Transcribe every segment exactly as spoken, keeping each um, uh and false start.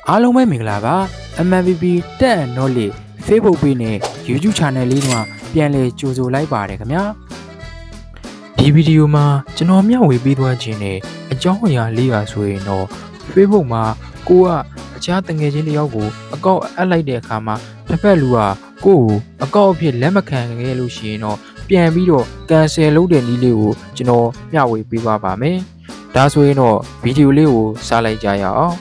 အားလုံးပဲမင်္ဂလာပါ M M V P တက် Knowledge Facebook page နဲ့ YouTube channel လေးမှာပြန်လည်ကြိုဆိုလိုက်ပါတယ်ခင်ဗျာဒီဗီဒီယိုမှာကျွန်တော်မျှဝေပေးသွားခြင်းနဲ့အကြောင်းအရာလေးပါဆိုရင်တော့ Facebook မှာကိုကအခြားတငယ်ချင်းတယောက်ကိုအကောင့်အပ်လိုက်တဲ့အခါမှာတစ်ဖက်လူကကိုကိုအကောင့်အဖြစ်လက်မခံခဲ့လို့ရှိရင်တော့ပြန်ပြီးတော့ cancel လုပ်တဲ့နည်းလေးကိုကျွန်တော်မျှဝေပေးသွားပါမယ်ဒါဆိုရင်တော့ဗီဒီယိုလေးကိုစလိုက်ကြရအောင်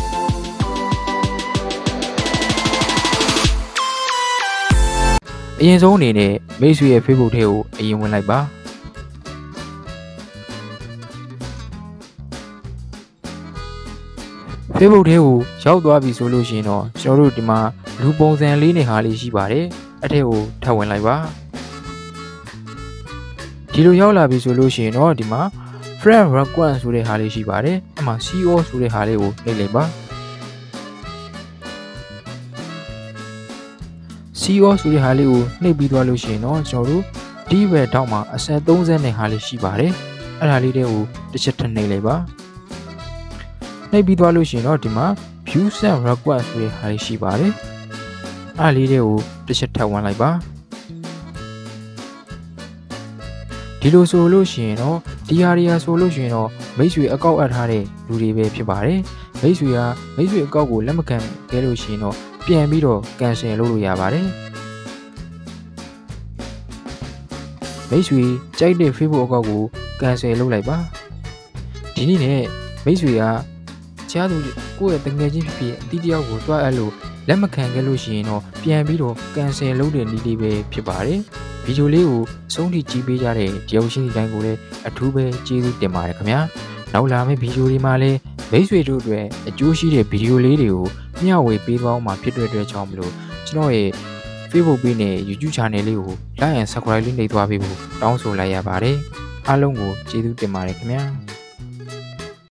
အရင်ဆုံးအနေနဲ့မိတ်ဆွေရဲ့ Facebook ထဲကိုအရင်ဝင်လိုက်ပါ Facebook ထဲကိုရောက်သွားပြီဆိုလို့ရှိရင်တော့ကျွန်တော်တို့ဒီမှာလူပုံစံလေးနဲ့ဟာလေးရှိပါတယ်အဲ့ထဲကိုထပ်ဝင်လိုက်ပါဒီလိုရောက်လာပြီဆိုလို့ရှိရင်တော့ဒီမှာ friend request ဆိုတဲ့ဟာလေးရှိပါတယ်အဲ့မှာ C O ဆိုတဲ့ဟာလေးကိုနှိပ်လိုက်ပါ C O ဆိုတဲ့ဟာလေးကိုနှိပ်ပြီးသွားလို့ရှိရင်တော့ကျွန်တော်တို့ဒီဘက်တောက်မှာအဆက်သုံးဆနဲ့ဟာလေးရှိပါတယ်အဲ့ဒါလေးတွေကိုတစ်ချက်ထပ်နှိပ်လိုက်ပါနှိပ်ပြီးသွားလို့ရှိရင်တော့ဒီမှာ view set request ဆိုတဲ့ဟာလေးရှိပါတယ်အဲ့ဒါလေးတွေကိုတစ်ချက်ထပ်ဝင်လိုက်ပါဒီလိုဆိုလို့ရှိရင်တော့ဒီဟာတွေဆိုလို့ရှိရင်တော့မိတ်ဆွေအကောက်အပ်ထားတဲ့လူတွေပဲဖြစ်ပါတယ်မိတ်ဆွေကမိတ်ဆွေအကောက်ကိုလက်မခံခဲ့လို့ရှိရင်တော့ပြန်ပြီးတော့ cancel လုပ်လို့ရပါတယ်မိတ်ဆွေကြိုက်တဲ့ Facebook အကောက်ကို cancel လုပ်လိုက်ပါဒီနေ့နဲ့မိတ်ဆွေကချားသူကိုယ့်ရဲ့တငယ်ချင်းဖြစ်ဖြစ်အတီးတယောက်ကိုတွားအပ်လို့လက်မခံခဲ့လို့ရှိရင်တော့ပြန်ပြီးတော့ cancel လုပ်တဲ့နည်းလေးပဲဖြစ်ပါတယ်ဗီဒီယိုလေးကိုအဆုံးထိကြည့်ပေးကြတဲ့ဒီအုပ်ရှင်တိုင်းကိုလည်းအထူးပဲကျေးဇူးတင်ပါတယ်ခင်ဗျာနောက်လာမယ့်ဗီဒီယိုတွေမှာလည်းမိတ်ဆွေတို့အတွက်အကျိုးရှိတဲ့ဗီဒီယိုလေးတွေကိုမျှဝေပေးသွားမှာဖြစ်တဲ့အတွက်ကြောင့်မလို့ကျွန်တော်ရဲ့ Facebook page နဲ့ YouTube channel လေးကို like and subscribe လေးနှိပ်သွားပေးဖို့တောင်းဆိုလိုက်ရပါတယ်အားလုံးကိုကျေးဇူးတင်ပါတယ်ခင်ဗျာ